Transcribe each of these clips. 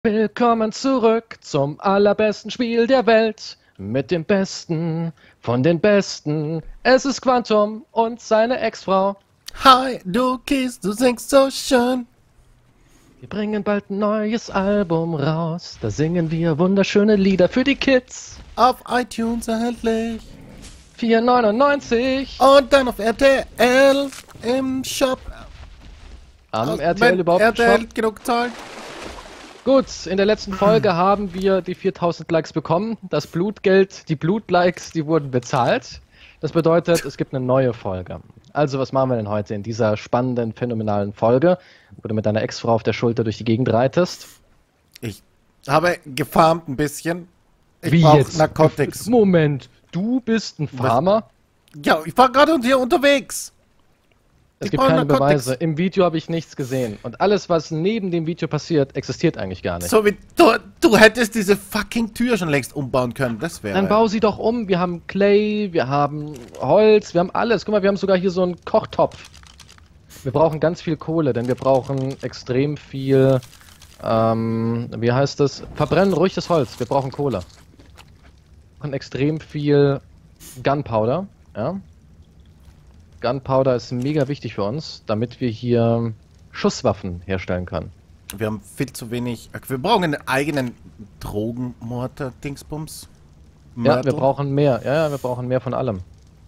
Willkommen zurück zum allerbesten Spiel der Welt. Mit dem Besten von den Besten. Es ist Quantum und seine Ex-Frau. Hi, du Kies, du singst so schön. Wir bringen bald ein neues Album raus. Da singen wir wunderschöne Lieder für die Kids. Auf iTunes erhältlich. 4,99. Und dann auf RTL im Shop. Am RTL überhaupt RTL Shop? genug zahlt. Gut, in der letzten Folge haben wir die 4000 Likes bekommen. Das Blutgeld, die Blutlikes, die wurden bezahlt. Das bedeutet, es gibt eine neue Folge. Also, was machen wir denn heute in dieser spannenden, phänomenalen Folge, wo du mit deiner Ex-Frau auf der Schulter durch die Gegend reitest? Ich habe gefarmt ein bisschen. Ich Wie brauche jetzt? Narcotics. Moment, du bist ein Farmer? Ja, ich war gerade hier unterwegs. Es Ich gibt brauche keine Narcotics. Beweise. Im Video habe ich nichts gesehen. Und alles, was neben dem Video passiert, existiert eigentlich gar nicht. So wie du hättest diese fucking Tür schon längst umbauen können. Das wäre. Dann bau sie doch um. Wir haben Clay, wir haben Holz, wir haben alles. Guck mal, wir haben sogar hier so einen Kochtopf. Wir brauchen ganz viel Kohle, denn wir brauchen extrem viel, wie heißt das? Verbrennen ruhig das Holz. Wir brauchen Kohle. Wir brauchen extrem viel Gunpowder, ja. Gunpowder ist mega wichtig für uns, damit wir hier Schusswaffen herstellen können. Wir haben viel zu wenig. Wir brauchen einen eigenen Drogenmortar-Dingsbums. Ja, wir brauchen mehr. Ja, wir brauchen mehr von allem.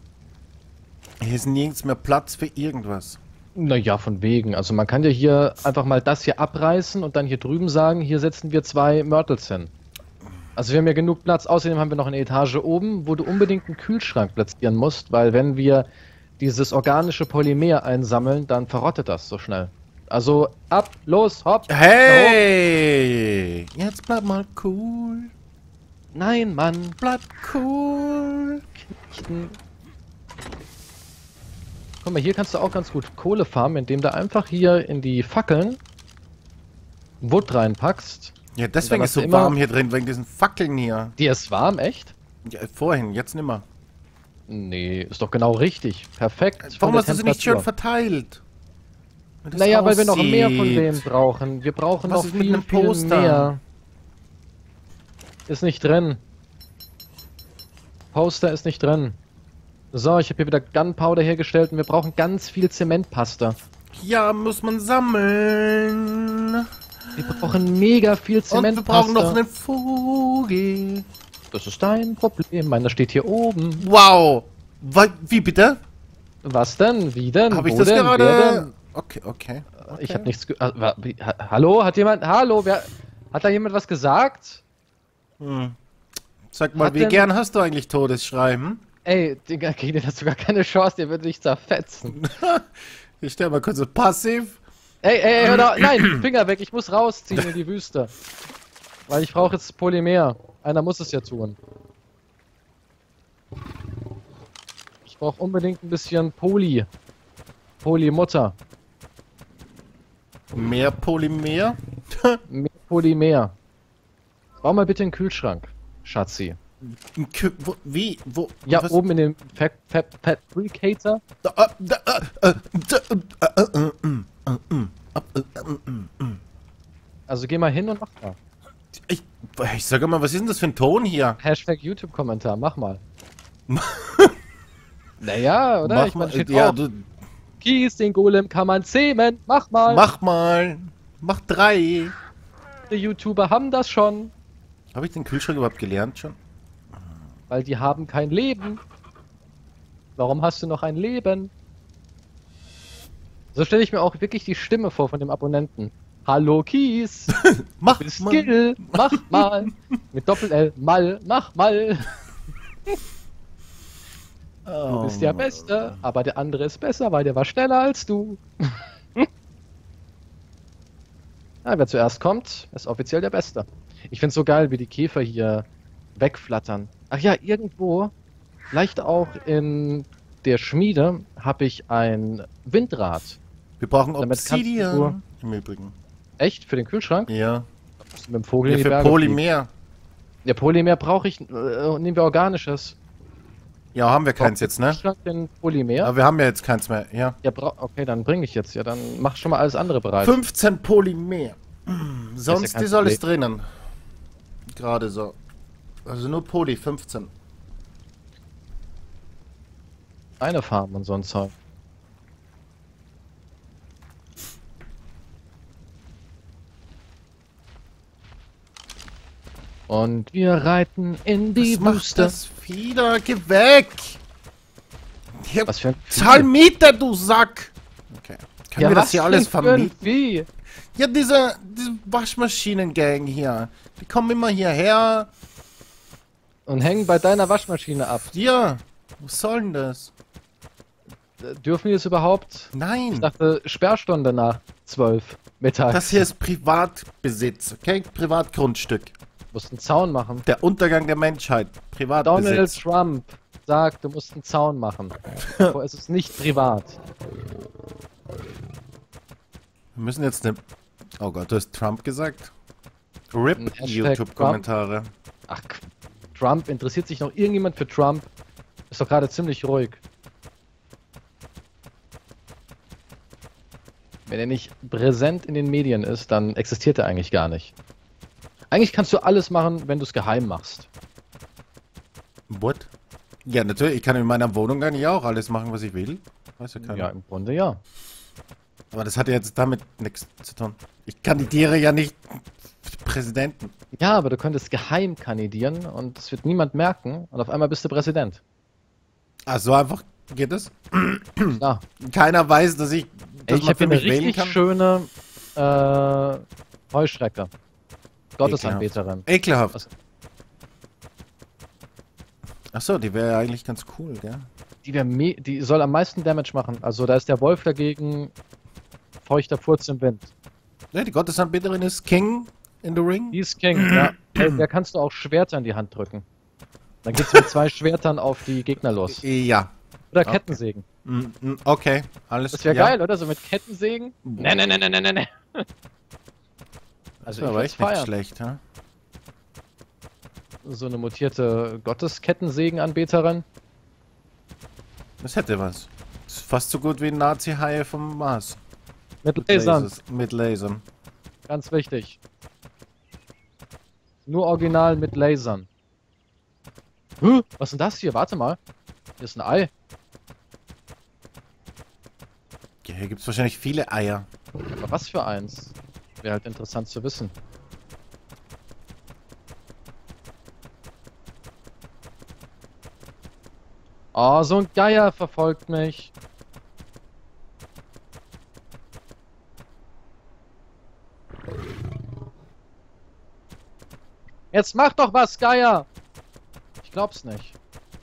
Hier ist nirgends mehr Platz für irgendwas. Naja, von wegen. Also man kann ja hier einfach mal das hier abreißen und dann hier drüben sagen, hier setzen wir 2 Myrtles hin. Also wir haben ja genug Platz. Außerdem haben wir noch eine Etage oben, wo du unbedingt einen Kühlschrank platzieren musst, weil wenn wir dieses organische Polymer einsammeln, dann verrottet das so schnell. Also ab, los, hopp. Hey! Jetzt bleib mal cool. Nein, Mann. Bleib cool. Guck mal, hier kannst du auch ganz gut Kohle farmen, indem du einfach hier in die Fackeln Wood reinpackst. Ja, deswegen Und ist dann so hast du warm immer- hier drin, wegen diesen Fackeln hier. Die ist warm, echt? Ja, vorhin, jetzt nimmer. Nee, ist doch genau richtig. Perfekt. Warum von der hast du sie nicht schön Temperatur. verteilt? Wie das Naja, weil wir noch mehr von aussieht. dem brauchen. Wir brauchen Was noch ist mit viel, einem viel Poster? mehr. Ist nicht drin. Poster ist nicht drin. So, ich habe hier wieder Gunpowder hergestellt und wir brauchen ganz viel Zementpasta. Ja, muss man sammeln. Wir brauchen mega viel Und wir Zementpasta. brauchen noch einen Vogel. Das ist dein Problem. Meiner steht hier oben. Wow. Wie bitte? Was denn? Wie denn? Habe ich Wo das denn? Wer gerade... denn? Okay. Ich habe nichts hallo? Hat jemand... Hallo? Hat da jemand was gesagt? Sag mal, Hat wie denn- gern hast du eigentlich Todesschreiben? Ey, Digga, gegen den hast du gar keine Chance. Der wird dich zerfetzen. Ich stell mal kurz so passiv. Ey, hör da, nein, Finger weg, ich muss rausziehen in die Wüste. Weil ich brauche jetzt Polymer. Einer muss es ja tun. Ich brauche unbedingt ein bisschen Polymutter. Mehr Polymer? Mehr Polymer. Bau mal bitte einen Kühlschrank, Schatzi. Wie? Wo? Ja, was? oben in dem Fabricator. Also geh mal hin und mach mal. Ich sag mal, was ist denn das für ein Ton hier? Hashtag YouTube-Kommentar, mach mal. Naja, oder? Mach Ich meine, mal. steht Ja, auch, du, Kies, den Golem kann man zähmen. Mach mal. mach mal. Mach 3. Die YouTuber haben das schon, Habe ich den Kühlschrank überhaupt gelernt schon? weil die haben kein Leben. Warum hast du noch ein Leben? So stelle ich mir auch wirklich die Stimme vor von dem Abonnenten. Hallo Kies, Mach bist mal. Skill, mach mal. Mit Doppel-L, mal, mach mal. Du bist der Beste, aber der andere ist besser, weil der war schneller als du. Ja, wer zuerst kommt, ist offiziell der Beste. Ich find's so geil, wie die Käfer hier wegflattern. Ach ja, irgendwo, vielleicht auch in der Schmiede, habe ich ein Windrad. Wir brauchen Damit kannst Obsidian. Im Übrigen. Echt? Für den Kühlschrank? Ja. Musst du mit dem Vogel Ja, in die für Berge fliegen. Polymer. Ja, Polymer brauche ich. Nehmen wir organisches. Ja, haben wir keins jetzt, ne? Kühlschrank den Polymer? Aber wir haben ja jetzt keins mehr. Ja. Ja, okay, dann bringe ich jetzt. Ja, dann mach schon mal alles andere bereit. 15 Polymer. Sonst kein ist alles Problem. drinnen. Gerade so. Also nur Poli, 15. Eine Farm und so ein Zeug. Und wir reiten in die Was macht Wüste. das Vieh da? Geh weg! Ja, Was für ein zahl Vieh? Miete, du Sack! Okay. Können wir das hier alles für ein vermieten? Vieh? Ja, diese Waschmaschinengang hier. Die kommen immer hierher. Und hängen bei deiner Waschmaschine ab. Ja, was soll denn das? Dürfen wir es überhaupt? Ich Nein, dachte, Sperrstunde nach 12 mittags. das hier ist Privatbesitz, okay? Privatgrundstück. Du musst einen Zaun machen. Der Untergang der Menschheit. Donald Privatbesitz. Trump sagt, du musst einen Zaun machen. Aber es ist nicht privat. Wir müssen jetzt ne... Oh Gott, du hast Trump gesagt? RIP Ein Hashtag YouTube-Kommentare. Ach, Trump, interessiert sich noch irgendjemand für Trump? Ist doch gerade ziemlich ruhig. Wenn er nicht präsent in den Medien ist, dann existiert er eigentlich gar nicht. Eigentlich kannst du alles machen, wenn du es geheim machst. What? Ja, natürlich. Ich kann in meiner Wohnung dann ja auch alles machen, was ich will. Weiß ja keiner. Ja, im Grunde ja. Aber das hat ja jetzt damit nichts zu tun. Ich kandidiere ja nicht für Präsidenten. Ja, aber du könntest geheim kandidieren und es wird niemand merken und auf einmal bist du Präsident. Ah, so einfach geht es? Ja. Keiner weiß, dass Ey, dass ich man habe für hier eine mich wählen richtig kann. schöne Heuschrecke. Gottesanbeterin. Ekelhaft. Was? Achso, die wäre ja eigentlich ganz cool, gell? Die soll am meisten Damage machen. Also da ist der Wolf dagegen feuchter Furz im Wind. Ja, die Gottesanbeterin ist King in the Ring. Die ist King, ja. Der kannst du auch Schwerter in die Hand drücken. Dann geht's mit 2 Schwertern auf die Gegner los. Ja. Oder Okay. Kettensägen. Okay, alles Das wäre ja. geil, oder? So mit Kettensägen? Ne. Das Also wäre ich aber würd's echt nicht feiern. schlecht, ja? So eine mutierte Gotteskettensägenanbeterin. Das hätte was. Das ist fast so gut wie ein Nazi-Haie vom Mars. Mit Lasern. Mit Lasern. Ganz wichtig. Nur original mit Lasern. Was ist denn das hier? Warte mal. Hier ist ein Ei. Ja, hier gibt es wahrscheinlich viele Eier. Aber was für eins? Wäre halt interessant zu wissen. Oh, so ein Geier verfolgt mich. Jetzt mach doch was, Geier! Ich glaub's nicht.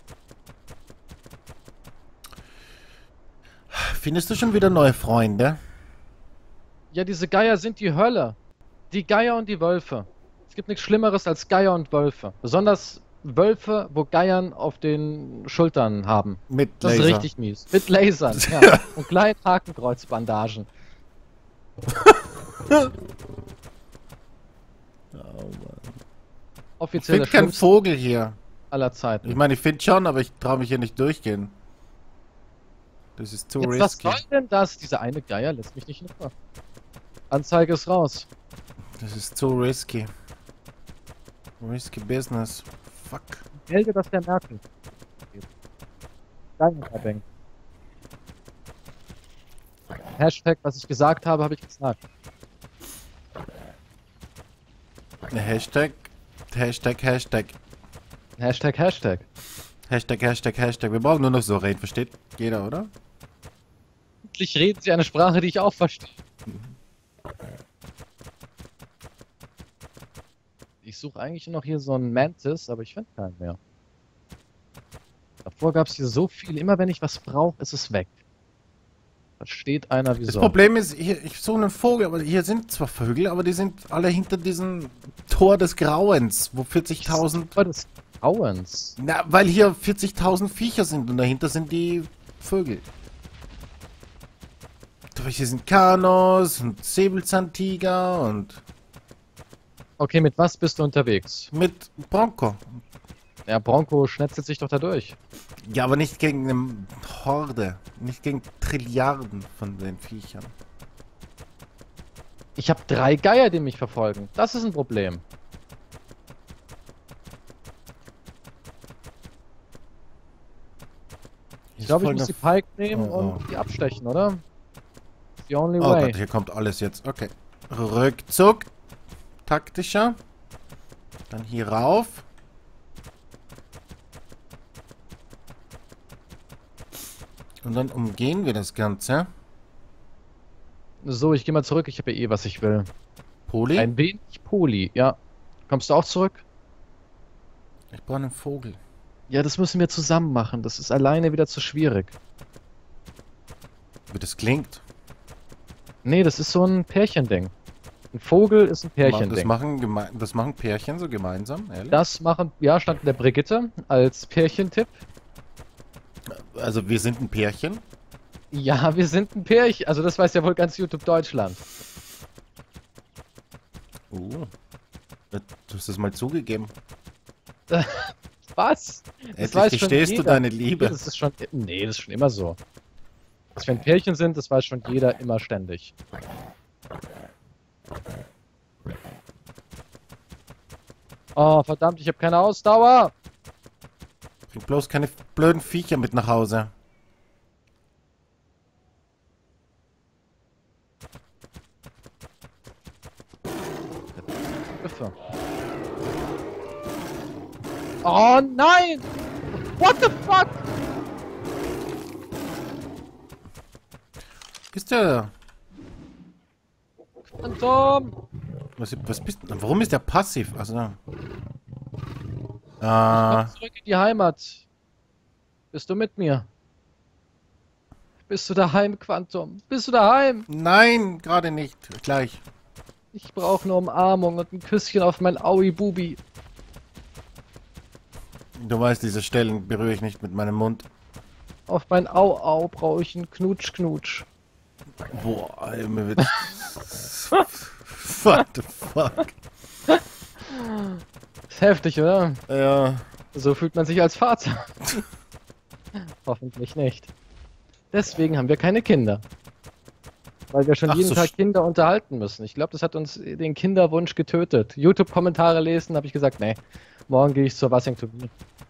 Findest du schon wieder neue Freunde? Ja, diese Geier sind die Hölle. Die Geier und die Wölfe. Es gibt nichts Schlimmeres als Geier und Wölfe. Besonders Wölfe, wo Geiern auf den Schultern haben. Mit Das Laser. ist richtig mies. Mit Lasern, ja. Und kleinen Hakenkreuzbandagen. Ich Offiziell finde der keinen schlimmste Vogel hier. aller Zeiten. Ich meine, ich finde schon, aber ich traue mich hier nicht durchgehen. Das ist zu Jetzt, was risky. soll denn das? Dieser eine Geier lässt mich nicht in Ruhe. Anzeige ist raus. Das ist zu risky. Risky business. Fuck. Melde das der Merkel. Geier-Bang. Hashtag, was ich gesagt habe, habe ich gesagt. Hashtag. Hashtag, Hashtag. Hashtag, Hashtag. Hashtag, Hashtag, Hashtag. Wir brauchen nur noch so reden, versteht jeder, oder? Endlich reden sie eine Sprache, die ich auch verstehe. Ich suche eigentlich noch hier so einen Mantis, aber ich finde keinen mehr. Davor gab es hier so viel. Immer wenn ich was brauche, ist es weg. Da steht einer wie Das so. Problem ist, hier, ich suche einen Vogel, aber hier sind zwar Vögel, aber die sind alle hinter diesem Tor des Grauens, wo 40.000... Tor des Grauens. Na, weil hier 40.000 Viecher sind und dahinter sind die Vögel. Hier sind Kanos und Säbelzahntiger und Okay, mit was bist du unterwegs? mit Bronco. Ja, Bronco schnetzelt sich doch da durch. Ja, aber nicht gegen eine Horde. Nicht gegen Trilliarden von den Viechern. Ich habe 3 Geier, die mich verfolgen. Das ist ein Problem. Ich glaube, ich muss die Pike nehmen und die abstechen, oder? The only way. Oh Gott, hier kommt alles jetzt. Okay. Rückzug. Taktischer. Dann hier rauf. Und dann umgehen wir das Ganze. So, ich gehe mal zurück. Ich habe ja eh, was ich will. Poli? Ein wenig Poli, ja. Kommst du auch zurück? Ich brauche einen Vogel. Ja, das müssen wir zusammen machen. Das ist alleine wieder zu schwierig. Wie das klingt. Nee, das ist so ein Pärchending. Ein Vogel ist ein Pärchending. Das machen Pärchen so gemeinsam, ehrlich? Das machen, ja, stand in der Brigitte als Pärchentipp. Also wir sind ein Pärchen. Ja, wir sind ein Pärchen. Also das weiß ja wohl ganz YouTube Deutschland. Du hast das mal zugegeben. Was? Endlich gestehst du deine Liebe. Das ist schon, nee, das ist schon immer so. Dass wir ein Pärchen sind, das weiß schon jeder immer ständig. Oh, verdammt, ich habe keine Ausdauer. Bring bloß keine blöden Viecher mit nach Hause. Oh nein! What the fuck? Ist der... Phantom! Was bist du? Warum ist der passiv? Also... Ich komm zurück in die Heimat. Bist du mit mir? Bist du daheim, Quantum? Bist du daheim? Nein, gerade nicht. Gleich. Ich brauche eine Umarmung und ein Küsschen auf mein Aui-Bubi. Du weißt, diese Stellen berühre ich nicht mit meinem Mund. Auf mein Au-Au brauche ich einen Knutsch-Knutsch. Boah, ey, mir wird... What the fuck? Ist heftig, oder? Ja. So fühlt man sich als Vater. Hoffentlich nicht. Deswegen haben wir keine Kinder. Weil wir schon jeden Tag Kinder unterhalten müssen. Ich glaube, das hat uns den Kinderwunsch getötet. YouTube-Kommentare lesen, habe ich gesagt, nee, morgen gehe ich zur Wassington.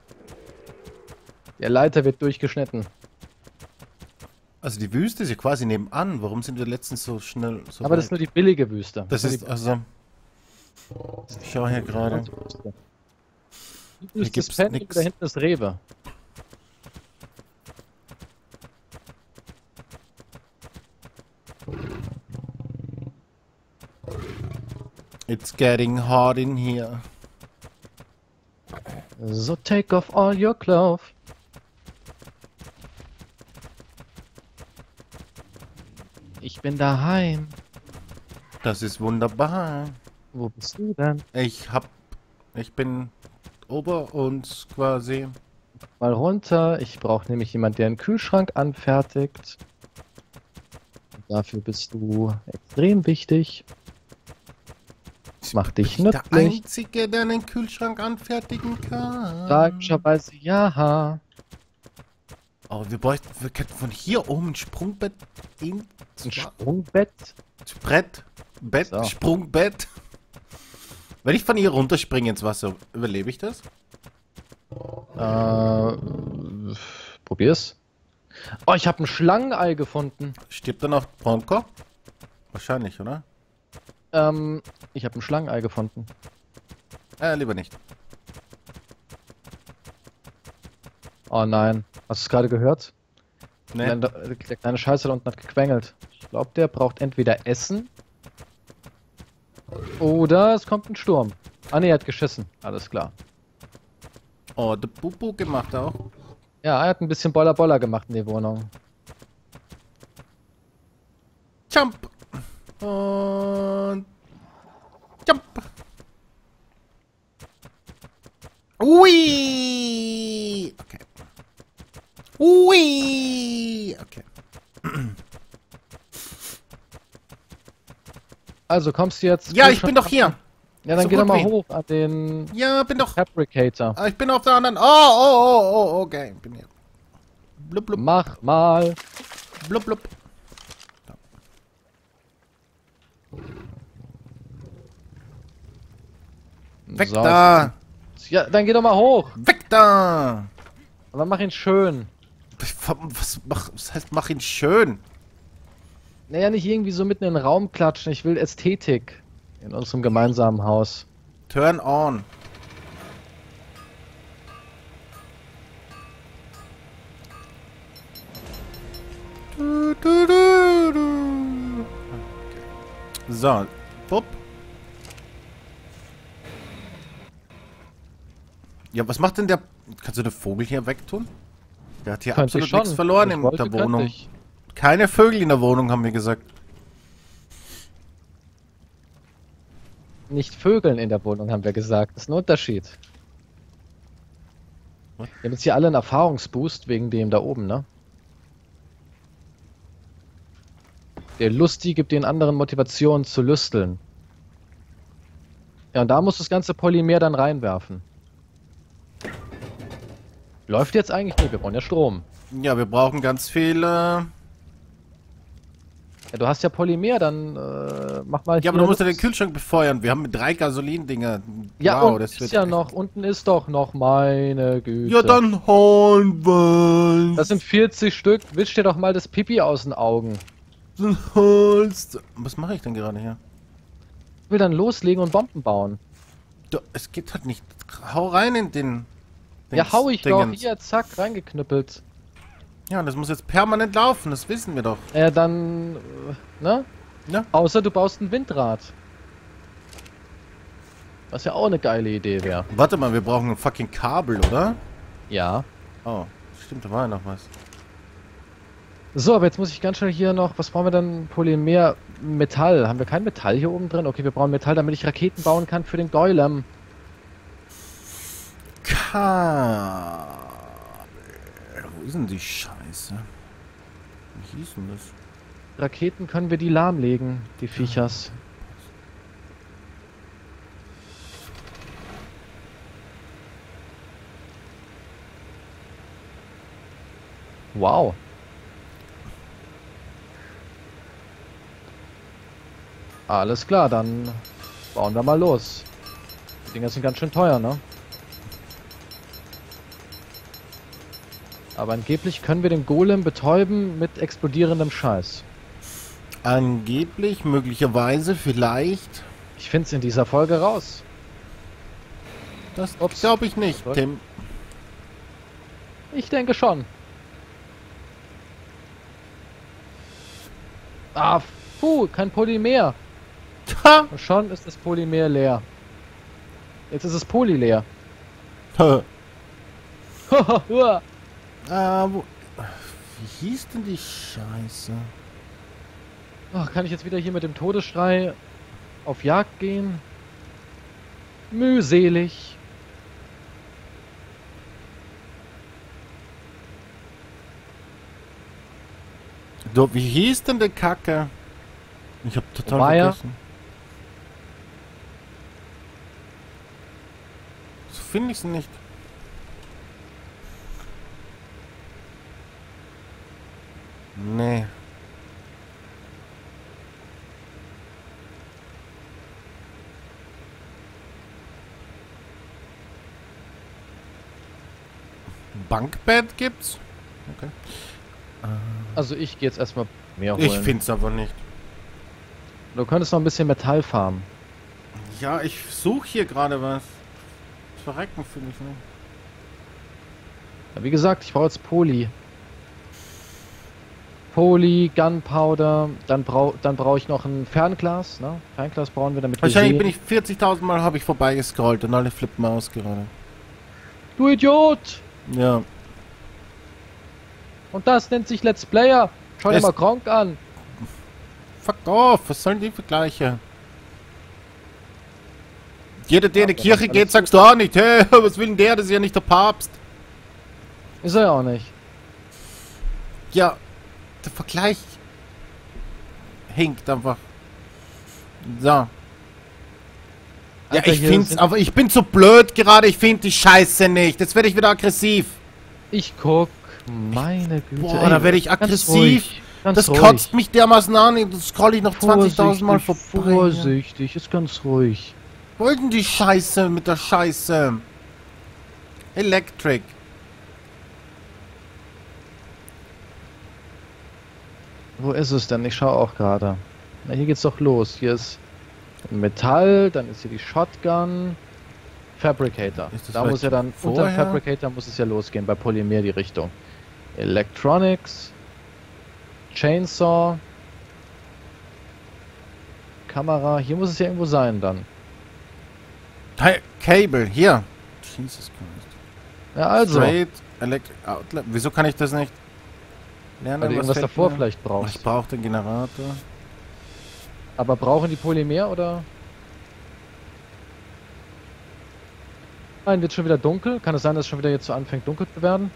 Der Leiter wird durchgeschnitten. Also die Wüste ist ja quasi nebenan. Warum sind wir letztens so schnell so Aber weit? Das ist nur die billige Wüste. Das ist, also... Ich schaue hier gerade. Hier gibt's nichts. Da hinten ist Rewe. It's getting hot in here. So take off all your clothes. Ich bin daheim. Das ist wunderbar. Wo bist du denn? Ich bin ober uns quasi. Mal runter. Ich brauche nämlich jemanden, der einen Kühlschrank anfertigt. Und dafür bist du extrem wichtig. Mach dich nützlich. Der Einzige, der einen Kühlschrank anfertigen kann. Tragischerweise ja. Oh, wir könnten von hier oben ein Sprungbett in... Ein Sprungbett? Bett, so. Sprungbett. Wenn ich von hier runterspringe ins Wasser, überlebe ich das? Probier's. Oh, ich habe ein Schlangenei gefunden. Stirbt dann auch Bronco? Wahrscheinlich, oder? Ich habe ein Schlangenei gefunden. Lieber nicht. Oh nein. Hast du es gerade gehört? Nee. Der kleine Scheiße da unten hat gequengelt. Ich glaube, der braucht entweder Essen oder es kommt ein Sturm. Ah ne, er hat geschissen. Alles klar. Oh, der Bubu gemacht auch. Ja, er hat ein bisschen Boller gemacht in die Wohnung. Jump! Und... Jump! Ui! Okay. Ui! Okay. Also kommst du jetzt... Ja, ich bin doch hier! Ja, dann so geh doch mal hoch an den... Ja, bin doch... Fabricator. Ich bin auf der anderen... Oh, okay. Bin hier. Blub, blub. Mach mal. Blub, blub. Weg So, da! Ja, dann geh doch mal hoch. Weg da! Aber mach ihn schön. Was heißt, mach ihn schön? Naja, nicht irgendwie so mitten in den Raum klatschen. Ich will Ästhetik in unserem gemeinsamen Haus. Turn on. So, Pup. Ja, was macht denn der... Kannst du den Vogel hier wegtun? Der hat hier Könnte ich absolut schon. nichts verloren Wenn ich in wollte, der könnte Wohnung. ich. Keine Vögel in der Wohnung, haben wir gesagt. Nicht Vögeln in der Wohnung, haben wir gesagt. Das ist ein Unterschied. Was? Wir haben jetzt hier alle einen Erfahrungsboost wegen dem da oben, ne? Der Lustige gibt den anderen Motivation zu lüsteln. Ja, und da muss das ganze Polymer dann reinwerfen. Läuft jetzt eigentlich? Nee, wir brauchen ja Strom. Ja, wir brauchen ganz viel... Ja, du hast ja Polymer, dann mach mal Ja, aber hier du musst ja den das. Kühlschrank befeuern. Wir haben 3 Gasolindinger. Ja, wow, und das ist wird ja echt- noch, unten ist doch noch, meine Güte. Ja, dann holen wir's. Das sind 40 Stück. Wisch dir doch mal das Pipi aus den Augen. Dann holst. Was mache ich denn gerade hier? Ich will dann loslegen und Bomben bauen. Es geht halt nicht. Hau rein in den... Ja, hau ich doch. Dingens. Hier, zack, reingeknüppelt. Ja, das muss jetzt permanent laufen, das wissen wir doch. Dann, ne? Ja. Außer du baust ein Windrad. Was ja auch eine geile Idee wäre. Warte mal, wir brauchen ein fucking Kabel, oder? Ja. Oh, stimmt, da war ja noch was. So, aber jetzt muss ich ganz schnell hier noch, was brauchen wir denn? Polymer, Metall. Haben wir kein Metall hier oben drin? Okay, wir brauchen Metall, damit ich Raketen bauen kann für den Golem. Kabel. Wo ist denn die Scheiße? Wie hieß denn das? Raketen können wir die lahmlegen, die Viechers. Wow. Alles klar, dann bauen wir mal los. Die Dinger sind ganz schön teuer, ne? Aber angeblich können wir den Golem betäuben mit explodierendem Scheiß. Angeblich, möglicherweise, vielleicht. Ich find's in dieser Folge raus. Das Ups. glaube ich nicht, Gut. Tim. Ich denke schon. Ah, puh, kein Polymer. Ha! Und schon ist das Polymer leer. Jetzt ist es Poly leer. Wo... Wie hieß denn die Scheiße? Ach, kann ich jetzt wieder hier mit dem Todesschrei auf Jagd gehen? Mühselig. Wie hieß denn der Kacke? Ich hab total Wobei vergessen. So finde ich es nicht. Nee. Bankbett gibt's? Okay. Also ich gehe jetzt erstmal mehr holen. Ich find's aber nicht. Du könntest noch ein bisschen Metall farmen. Ja, ich suche hier gerade was. Verrecken finde ich nicht. Ja, wie gesagt, ich brauche jetzt Poly. Poly, Gunpowder, dann brauche ich noch ein Fernglas, ne? Fernglas brauchen wir, damit wir Wahrscheinlich sehen. bin ich 40.000 Mal habe ich vorbeigescrollt und alle flippen aus gerade. Du Idiot! Ja. Und das nennt sich Let's Player. Schau dir Es- mal Gronk an. Fuck off, was sollen die Vergleiche? Jeder, der in die Ja, Kirche alles geht, sagst du auch nicht, hey, was will denn der? Das ist ja nicht der Papst. Ist er ja auch nicht. Ja, der Vergleich hinkt einfach. So. Ja, Alter, ich hier find's, sind- aber ich bin zu blöd gerade, ich find die Scheiße nicht. Jetzt werde ich wieder aggressiv. Ich guck. Meine Güte. Boah, da werde ich ganz aggressiv. ruhig, ganz Das ruhig. kotzt mich dermaßen an, das scroll ich noch 20.000 Mal vorbei. Vorsichtig, ist ganz ruhig. Wollten die Scheiße mit der Scheiße? Electric. Wo ist es denn? Ich schaue auch gerade. Na, hier geht's doch los. Hier ist Metall, dann ist hier die Shotgun. Fabricator. Da muss ja dann unter dem Fabricator muss es ja losgehen, bei Polymer die Richtung. Electronics. Chainsaw. Kamera. Hier muss es ja irgendwo sein dann. Hey, Cable, hier. Jesus Christ. Ja, also. Straight Electric Outlet. Wieso kann ich das nicht lernen? Weil du irgendwas davor vielleicht brauchst. Ich brauche den Generator. Aber brauchen die Polymer oder? Nein, wird schon wieder dunkel. Kann es sein, dass es schon wieder jetzt so anfängt dunkel zu werden?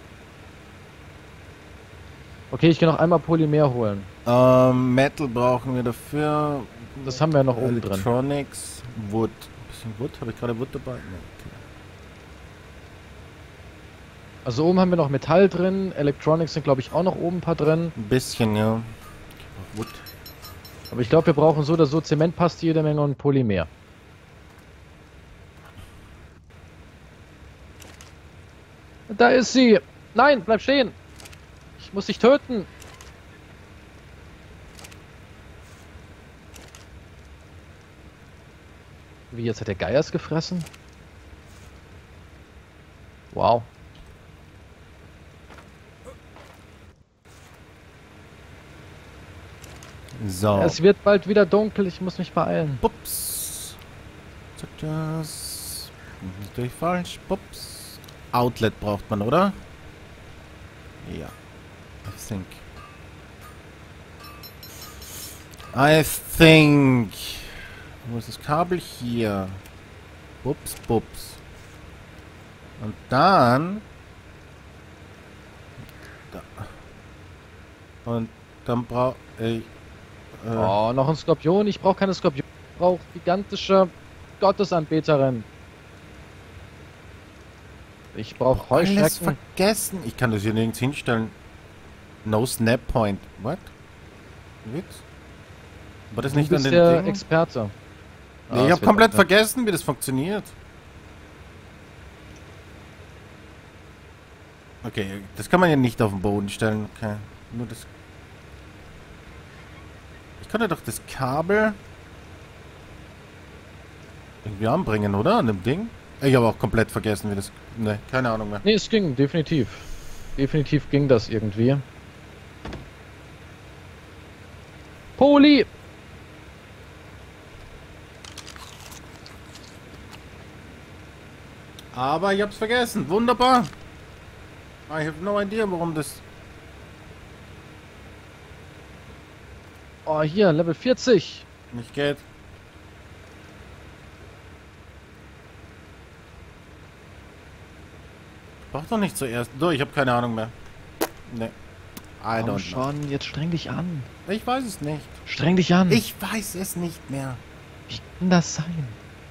Okay, ich gehe noch einmal Polymer holen. Metal brauchen wir dafür. Das haben wir ja noch oben drin. Electronics, Wood. Ein bisschen Wood. Habe ich gerade Wood dabei? Nee, okay. Also oben haben wir noch Metall drin. Electronics sind glaube ich auch noch oben ein paar drin. Ein bisschen, ja. Wood. Aber ich glaube, wir brauchen so oder so Zementpaste jede Menge und Polymer. Da ist sie! Nein, bleib stehen! Ich muss dich töten! Wie, jetzt hat der Geiers gefressen? Wow. So. Es wird bald wieder dunkel, ich muss mich beeilen. Pups. Zack, das. Natürlich falsch. Pups. Outlet braucht man, oder? Ja. I think. Wo ist das Kabel hier? Pups, pups. Und dann. Da. Und dann brauche ich. Oh, noch ein Skorpion. Ich brauche keine Skorpion. Ich brauche gigantische Gottesanbeterin. Ich brauche Alles Heuschrecken. vergessen. Ich kann das hier nirgends hinstellen. No Snap Point. What? Witz? War das nicht Du an bist den der Dingen? Experte. Nee, ich habe komplett vergessen, wie das funktioniert. Okay, das kann man ja nicht auf den Boden stellen. Okay, nur das. Ich kann ja doch das Kabel irgendwie anbringen, oder? An dem Ding? Ich habe auch komplett vergessen, wie das. Ne, keine Ahnung mehr. Nee, es ging, definitiv. Definitiv ging das irgendwie. Poli! Aber ich hab's vergessen. Wunderbar. I have no idea, warum das. Oh, hier, Level 40. Nicht geht. Brauch doch nicht zuerst. So, ich habe keine Ahnung mehr. Ne. I Komm don't know. schon, jetzt streng dich an. Ich weiß es nicht. Streng dich an. Ich weiß es nicht mehr. Wie kann das sein?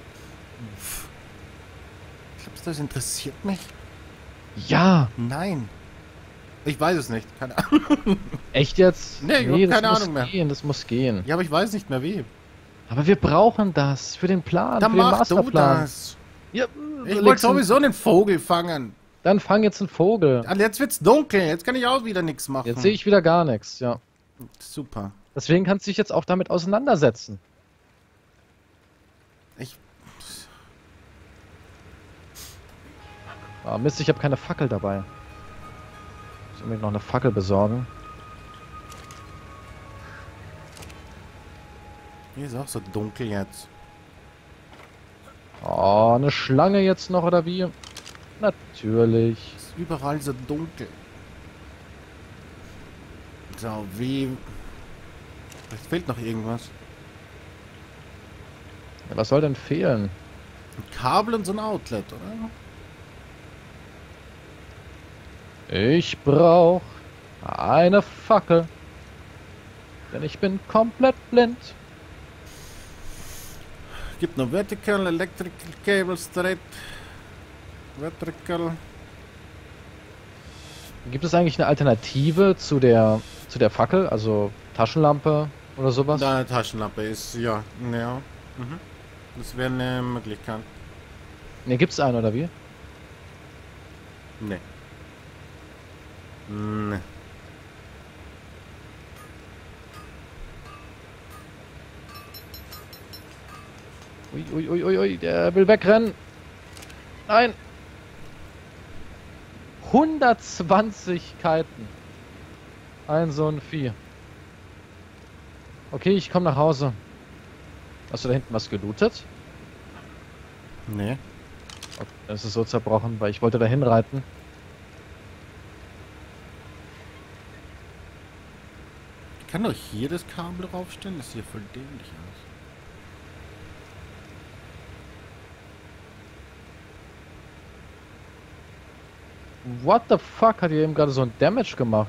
Glaubst du, das interessiert mich? Ja. Nein. Ich weiß es nicht. Keine Ahnung. Echt jetzt? Nee, ich hab keine das Ahnung muss mehr. gehen, das muss gehen. Ja, aber ich weiß nicht mehr wie. Aber wir brauchen das für den Plan, Dann für den mach du Masterplan. das. Ja, Ich wollte sowieso einen Vogel fangen. Dann fang jetzt einen Vogel. Und jetzt wird's dunkel. Jetzt kann ich auch wieder nichts machen. Jetzt sehe ich wieder gar nichts, ja. Super. Deswegen kannst du dich jetzt auch damit auseinandersetzen. Ich. Ah, Mist, ich habe keine Fackel dabei. Ich muss unbedingt noch eine Fackel besorgen. Hier ist auch so dunkel jetzt. Oh, eine Schlange jetzt noch oder wie? Natürlich. Ist überall so dunkel. So, wie. Vielleicht fehlt noch irgendwas. Ja, was soll denn fehlen? Ein Kabel und so ein Outlet, oder? Ich brauche eine Fackel. Denn ich bin komplett blind. Gibt noch Vertical, Electrical Cable, Straight. Vertical. Gibt es eigentlich eine Alternative zu der Fackel? Also Taschenlampe oder sowas? Da eine Taschenlampe ist, ja. Ja. Mhm. Das wäre eine Möglichkeit. Ne, gibt's einen oder wie? Nee. Nee. Ui, der will wegrennen. Nein. 120 Kiten. Ein so ein Vieh. Okay, ich komme nach Hause. Hast du da hinten was gelootet? Nee. Okay, das ist so zerbrochen, weil ich wollte da hinreiten. Ich kann doch hier das Kabel raufstellen. Das sieht ja voll dämlich aus. What the fuck, hat hier eben gerade so ein Damage gemacht?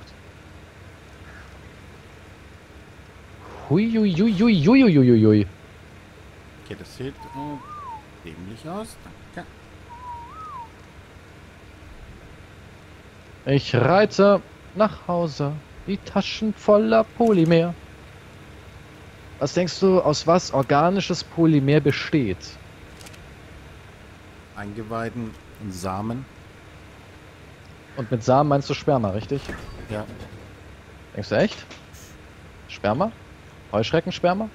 Hui. Okay, das sieht dämlich aus. Danke. Ich reite nach Hause, die Taschen voller Polymer. Was denkst du, aus was organisches Polymer besteht? Eingeweiden und Samen. Und mit Samen meinst du Sperma, richtig? Ja. Denkst du echt? Sperma? Heuschreckensperma?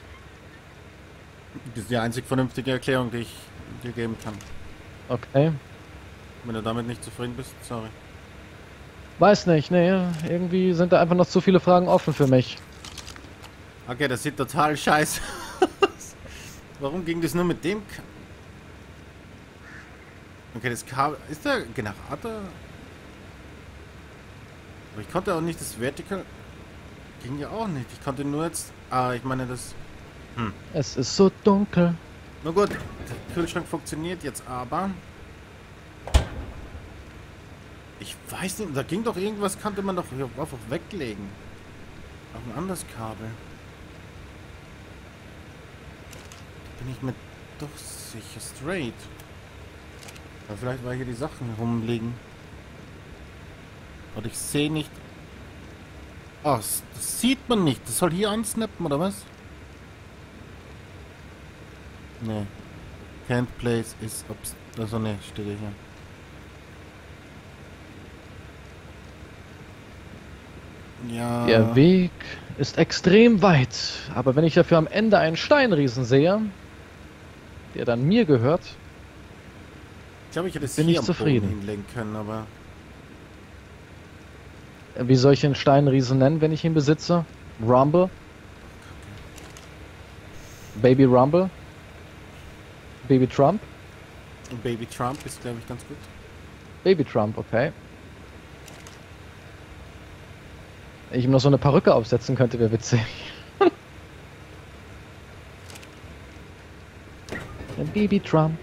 Das ist die einzig vernünftige Erklärung, die ich dir geben kann. Okay. Wenn du damit nicht zufrieden bist, sorry. Weiß nicht, nee. Irgendwie sind da einfach noch zu viele Fragen offen für mich. Okay, das sieht total scheiße aus. Warum ging das nur mit dem Okay, das Kabel... Ist der Generator... Aber ich konnte auch nicht das Vertical... Ging ja auch nicht. Ich konnte nur jetzt... ich meine das... Es ist so dunkel. Na gut, der Kühlschrank funktioniert jetzt aber... Ich weiß nicht, da ging doch irgendwas, konnte man doch einfach weglegen. Auf ein anderes Kabel. Bin ich mir doch sicher straight. Aber vielleicht war hier die Sachen rumliegen. Und ich sehe nicht... Oh, das sieht man nicht. Das soll hier ansnappen, oder was? Nee. Can't place is... Also ne, steht hier. Ja. Der Weg ist extrem weit, aber wenn ich dafür am Ende einen Steinriesen sehe, der dann mir gehört, Ich glaube, ich hätte es bin hier ich am zufrieden. Boden hinlegen können, aber... Wie soll ich den Steinriesen nennen, wenn ich ihn besitze? Rumble? Baby Rumble? Baby Trump? Baby Trump ist, glaube ich, ganz gut. Baby Trump, okay. Wenn ich ihm noch so eine Perücke aufsetzen könnte, wäre witzig. Ein Baby Trump.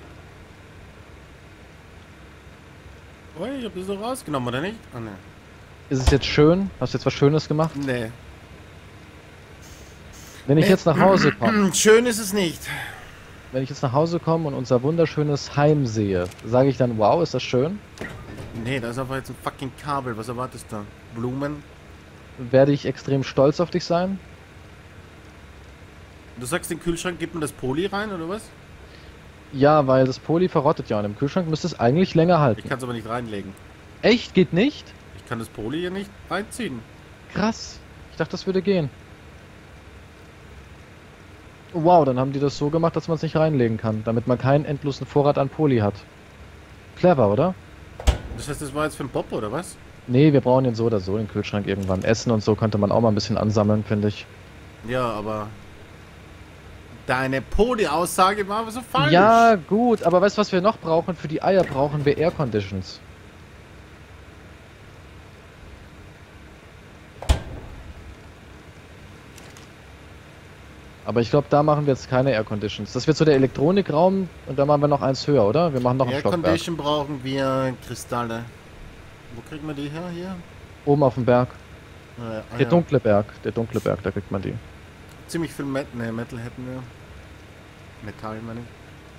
Oh, ich habe das so rausgenommen, oder nicht? Oh, ne. Ist es jetzt schön? Hast du jetzt was Schönes gemacht? Nee. Wenn ich jetzt nach Hause komme, Schön ist es nicht. wenn ich jetzt nach Hause komme und unser wunderschönes Heim sehe, sage ich dann, wow, ist das schön? Nee, da ist aber jetzt ein fucking Kabel. Was erwartest du? Blumen? Werde ich extrem stolz auf dich sein? Du sagst, den Kühlschrank gibt man das Poly rein, oder was? Ja, weil das Poly verrottet ja und im Kühlschrank müsste es eigentlich länger Ich halten. kann es aber nicht reinlegen. Echt? Geht nicht? Ich kann das Poly hier nicht reinziehen. Krass. Ich dachte, das würde gehen. Wow, dann haben die das so gemacht, dass man es nicht reinlegen kann, damit man keinen endlosen Vorrat an Poly hat. Clever, oder? Das heißt, das war jetzt für den Pop, oder was? Nee, wir brauchen den so oder so, den Kühlschrank irgendwann. Essen und so könnte man auch mal ein bisschen ansammeln, finde ich. Ja, aber... Deine Poly-Aussage war aber so falsch. Ja, gut, aber weißt du, was wir noch brauchen? Für die Eier brauchen wir Air Conditions. Aber ich glaube, da machen wir jetzt keine Air Conditions. Das wird so der Elektronikraum und da machen wir noch eins höher, oder? Wir machen noch ein Air Stockwerk. Condition brauchen wir Kristalle. Wo kriegen wir die her? Hier? Oben auf dem Berg. Der Der dunkle Berg, da kriegt man die. Ziemlich viel Metal hätten wir. Metall, meine ich.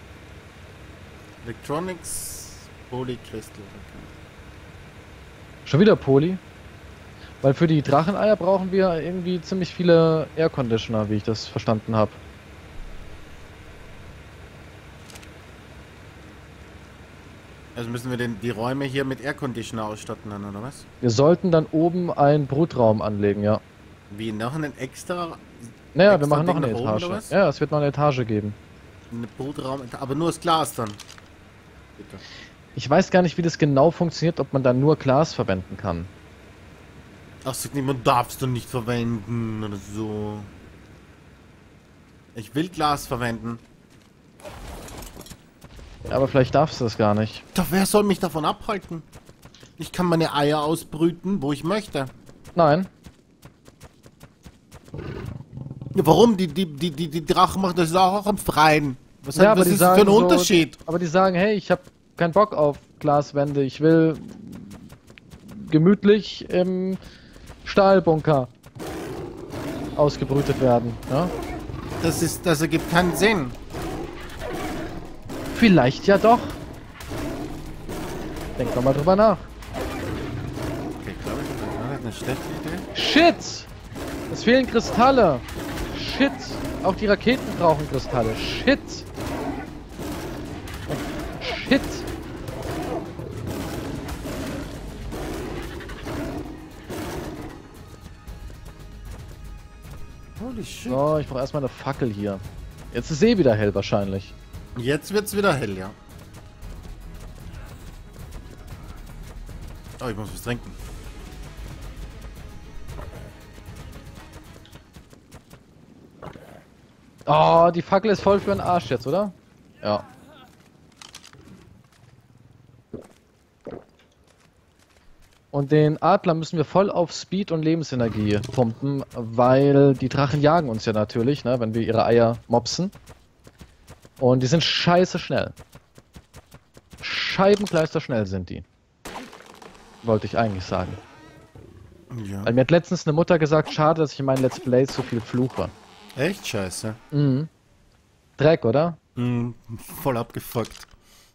Electronics, Polycrystal. Okay. Schon wieder Poly? Weil für die Dracheneier brauchen wir irgendwie ziemlich viele Air Conditioner, wie ich das verstanden habe. Also müssen wir die Räume hier mit Air Conditioner ausstatten dann, oder was? Wir sollten dann oben einen Brutraum anlegen, ja. Wie, noch einen extra... Naja, wir extra machen noch Ding eine nach oben, Etage. oder was? Ja, es wird noch eine Etage geben. Eine Brutraum... Aber nur das Glas dann. Bitte. Ich weiß gar nicht, wie das genau funktioniert, ob man da nur Glas verwenden kann. Ach, sag nicht, man darfst du nicht verwenden oder so. Ich will Glas verwenden. Ja, aber vielleicht darfst du das gar nicht. Doch wer soll mich davon abhalten? Ich kann meine Eier ausbrüten, wo ich möchte. Nein. Ja, warum? Die Drachen machen das auch im Freien. Was, Ja, aber was die ist das für sagen ein so, Unterschied? aber die sagen, hey, ich habe keinen Bock auf Glaswände. Ich will gemütlich im Stahlbunker ausgebrütet werden. Ja? Das ergibt keinen Sinn. Vielleicht ja doch. Denk doch mal drüber nach. Okay, glaube ich, das ist eine schlechte Idee. Shit! Es fehlen Kristalle. Shit! Auch die Raketen brauchen Kristalle. Shit! Shit! Holy shit. So, ich brauche erstmal eine Fackel hier. Jetzt ist eh wieder hell wahrscheinlich. Jetzt wird's wieder hell, ja. Oh, ich muss was trinken. Oh, die Fackel ist voll für den Arsch jetzt, oder? Ja. Und den Adler müssen wir voll auf Speed und Lebensenergie pumpen, weil die Drachen jagen uns ja natürlich, ne, wenn wir ihre Eier mopsen. Und die sind scheiße schnell. Scheibenkleister schnell sind die. Wollte ich eigentlich sagen. Ja. Weil mir hat letztens eine Mutter gesagt, schade, dass ich in meinen Let's Plays so viel fluche. Echt scheiße. Mhm. Dreck, oder? Voll abgefuckt.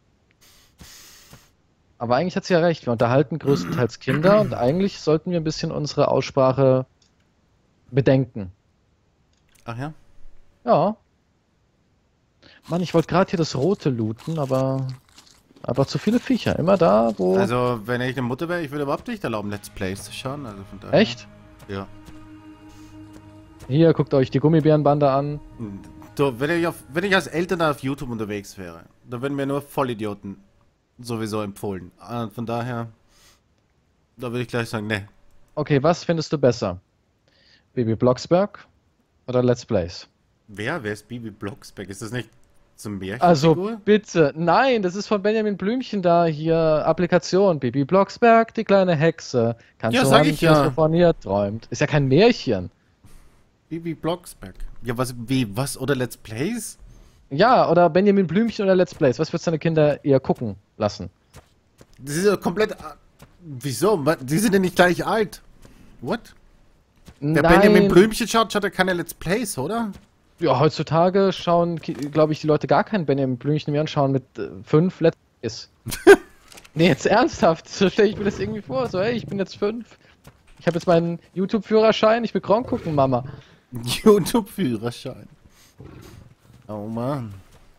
Aber eigentlich hat sie ja recht. Wir unterhalten größtenteils Kinder und eigentlich sollten wir ein bisschen unsere Aussprache bedenken. Ach ja? Ja. Mann, ich wollte gerade hier das Rote looten, aber zu viele Viecher. Immer da, wo... Also, wenn ich eine Mutter wäre, ich würde überhaupt nicht erlauben, Let's Plays zu schauen. Also von daher. Echt? Ja. Hier, guckt euch die Gummibärenbande an. So, wenn ich als Eltern auf YouTube unterwegs wäre, dann würden mir nur Vollidioten sowieso empfohlen. Von daher, da würde ich gleich sagen, ne. Okay, was findest du besser? Baby Blocksberg oder Let's Plays? Wer ist Bibi Blocksberg? Ist das nicht zum Märchen? Also bitte, nein, das ist von Benjamin Blümchen da hier, Applikation. Baby Blocksberg, die kleine Hexe. Kannst Ja, du sag haben, ich ja. was von ihr träumt. Ist ja kein Märchen. Bibi Blocksberg. Ja, was? Oder Let's Plays? Ja, oder Benjamin Blümchen oder Let's Plays. Was würdest du deine Kinder eher gucken lassen? Das ist ja komplett... Wieso? Die sind ja nicht gleich alt. What? Wer Benjamin Blümchen schaut ja keine Let's Plays, oder? Ja, heutzutage schauen, glaube ich, die Leute gar keinen Benjamin Blümchen mehr und schauen mit 5 Let's Plays. Nee, jetzt ernsthaft. So stelle ich mir das irgendwie vor. So, hey, ich bin jetzt 5. Ich habe jetzt meinen YouTube-Führerschein. Ich will Gronk gucken, Mama. YouTube-Führerschein. Oh Mann.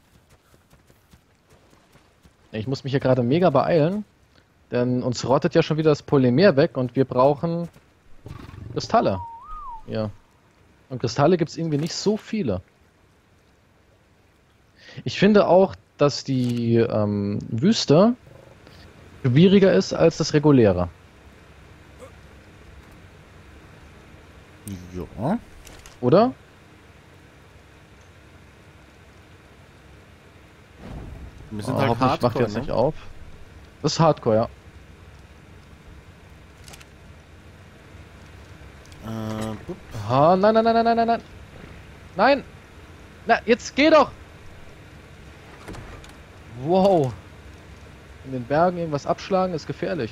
Ich muss mich hier gerade mega beeilen, denn uns rottet ja schon wieder das Polymer weg und wir brauchen Kristalle. Ja. Und Kristalle gibt es irgendwie nicht so viele. Ich finde auch, dass die Wüste schwieriger ist als das reguläre. Ja. Oder? Wir sind Oh, halt hoffentlich wacht Hardcore, jetzt ne? nicht auf. Das ist Hardcore, ja. Ah, nein, nein, nein, nein, nein, nein, nein. Nein! Na, jetzt geh doch! Wow. In den Bergen irgendwas abschlagen ist gefährlich.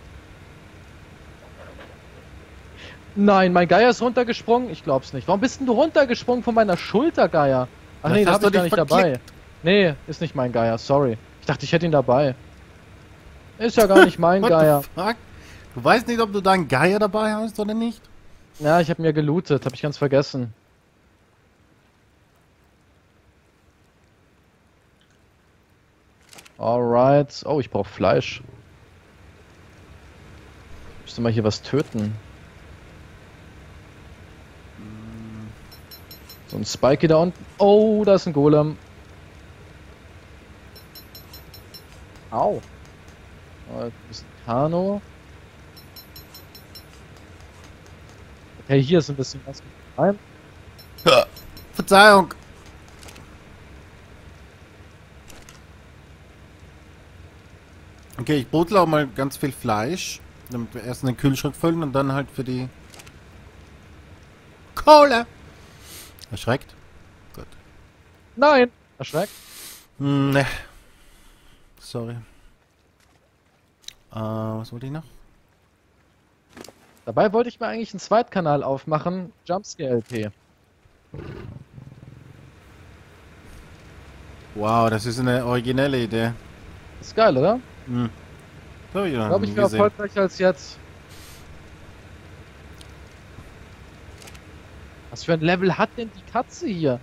Nein, mein Geier ist runtergesprungen? Ich glaub's nicht. Warum bist denn du runtergesprungen von meiner Schulter, Geier? Ach Das nee, den hast hab du ich gar dich nicht dabei. verklickt. Nee, ist nicht mein Geier, sorry. Ich dachte, ich hätte ihn dabei. Ist ja gar nicht mein What Geier. the fuck? Du weißt nicht, ob du da einen Geier dabei hast oder nicht? Ja, ich habe mir gelootet, habe ich ganz vergessen. Alright. Oh, ich brauche Fleisch. Müsste mal hier was töten. So ein Spikey da unten. Oh, da ist ein Golem. Au. Oh, du bist ein Kano. Okay, hier ist ein bisschen was rein. Verzeihung. Okay, ich brotle auch mal ganz viel Fleisch, damit wir erst in den Kühlschrank füllen und dann halt für die Kohle. Erschreckt? Gut. Nein! Erschreckt. Ne. Sorry. Was wollte ich noch? Dabei wollte ich mir eigentlich einen Zweitkanal aufmachen. Jumpscare LP. Wow, das ist eine originelle Idee. Ist geil, oder? Hm. So, ja, Glaube ich, wäre erfolgreicher als jetzt. Was für ein Level hat denn die Katze hier?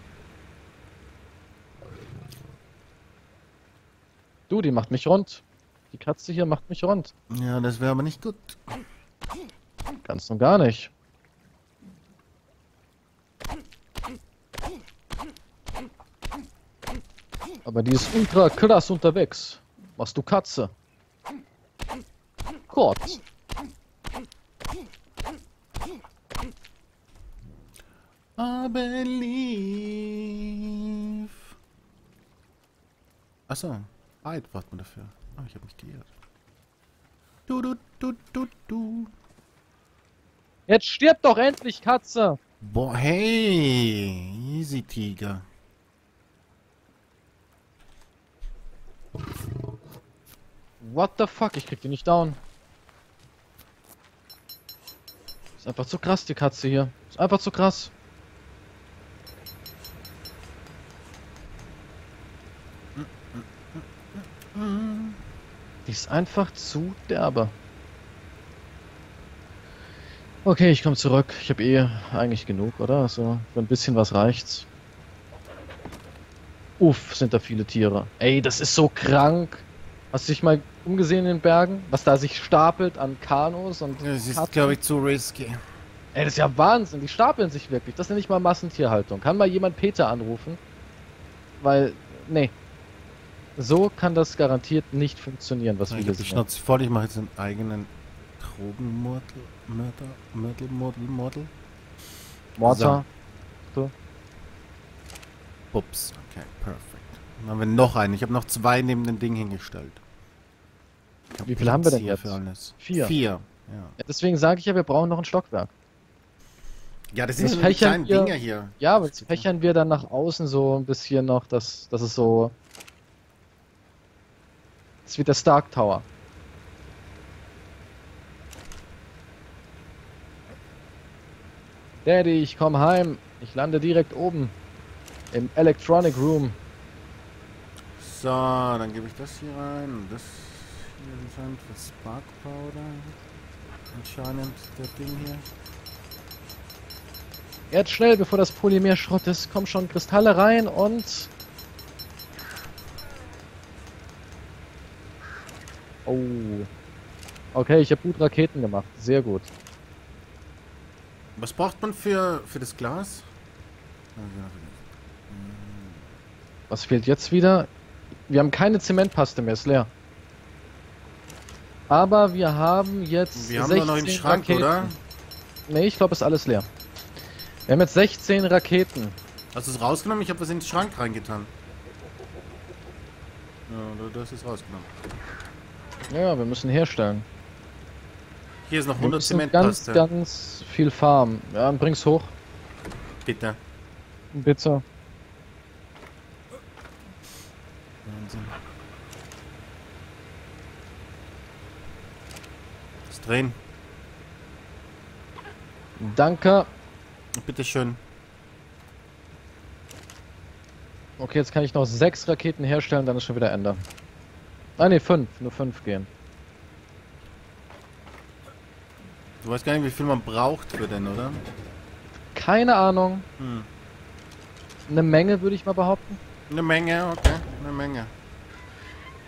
Du, die macht mich rund. Die Katze hier macht mich rund. Ja, das wäre aber nicht gut. Ganz und gar nicht. Aber die ist ultra krass unterwegs. Was du Katze? Gott. I believe. Achso, Eid braucht man dafür. Oh, ich habe mich geirrt. Du. Jetzt stirb doch endlich, Katze! Boah, hey, easy Tiger. What the fuck? Ich krieg die nicht down. Ist einfach zu krass, die Katze hier. Ist einfach zu krass. Die ist einfach zu derbe. Okay, ich komme zurück. Ich habe eh eigentlich genug, oder? So, für ein bisschen was reicht's. Uff, sind da viele Tiere. Ey, das ist so krank. Hast du dich mal umgesehen in den Bergen? Was da sich stapelt an Kanus und Das ist, Katzen? glaube ich, zu risky. Ey, das ist ja Wahnsinn. Die stapeln sich wirklich. Das ist ja nicht mal Massentierhaltung. Kann mal jemand Peter anrufen? Weil, nee. So kann das garantiert nicht funktionieren, was Ich viele habe die sich Schnauze voll, ich mache jetzt einen eigenen Drogenmodel. Mortar. Ups, okay, perfekt. Dann haben wir noch einen. Ich habe noch zwei neben dem Ding hingestellt. Wie viel haben wir denn Hier jetzt? für alles. 4. 4, ja. Ja, deswegen sage ich ja, wir brauchen noch ein Stockwerk. Ja, das Das sind die kleinen Fächern Dinger hier. Ja, aber jetzt fächern wir dann nach außen so ein bisschen noch, dass es so... Das ist wie der Stark Tower. Daddy, ich komm heim. Ich lande direkt oben. Im Electronic Room. So, dann gebe ich das hier rein und das hier anscheinend für Spark Powder. Anscheinend der Ding hier. Jetzt schnell, bevor das Polymer Schrott ist. Komm schon, Kristalle rein und... Oh. Okay, ich habe gut Raketen gemacht. Sehr gut. Was braucht man für das Glas? Was fehlt jetzt wieder? Wir haben keine Zementpaste mehr, ist leer. Aber wir haben jetzt Wir haben doch noch im Schrank, Raketen. oder? Nee, ich glaube, ist alles leer. Wir haben jetzt 16 Raketen. Hast du es rausgenommen? Ich habe was in den Schrank reingetan. Ja, du hast es rausgenommen. Ja, wir müssen herstellen. Hier ist noch Wir 100 müssen ganz, Zementpaste. ganz viel farmen. Ja, und bring's hoch. Bitte. Bitte. Wahnsinn. Das drehen. Danke. Bitteschön. Okay, jetzt kann ich noch 6 Raketen herstellen, dann ist schon wieder Ende. Ah ne, 5. Nur 5 gehen. Du weißt gar nicht, wie viel man braucht für den, oder? Keine Ahnung. Hm. Eine Menge, würde ich mal behaupten. Eine Menge, okay. Eine Menge.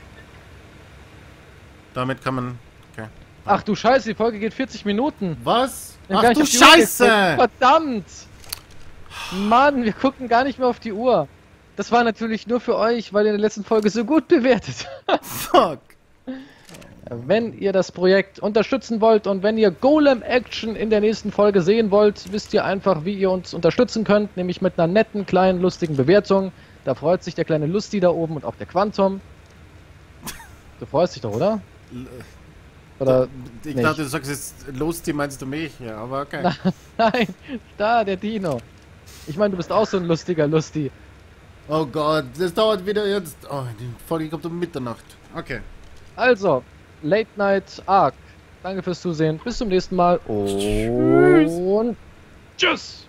Damit kann man... Okay. Ach du Scheiße, die Folge geht 40 Minuten. Was? Wir haben Ach gar nicht du auf die Uhr Scheiße! geguckt. Verdammt! Mann, wir gucken gar nicht mehr auf die Uhr. Das war natürlich nur für euch, weil ihr in der letzten Folge so gut bewertet. Fuck. Wenn ihr das Projekt unterstützen wollt und wenn ihr Golem Action in der nächsten Folge sehen wollt, wisst ihr einfach, wie ihr uns unterstützen könnt, nämlich mit einer netten, kleinen, lustigen Bewertung. Da freut sich der kleine Lusti da oben und auch der Quantum. Du freust dich doch, oder? Oder Ich nicht? dachte, du sagst jetzt Lusti, meinst du mich? Ja, aber okay. Nein, da, der Dino. Ich meine, du bist auch so ein lustiger Lusti. Oh Gott, das dauert wieder jetzt. Oh, die Folge kommt um Mitternacht. Okay. Also, Late Night Arc. Danke fürs Zusehen. Bis zum nächsten Mal. Und tschüss.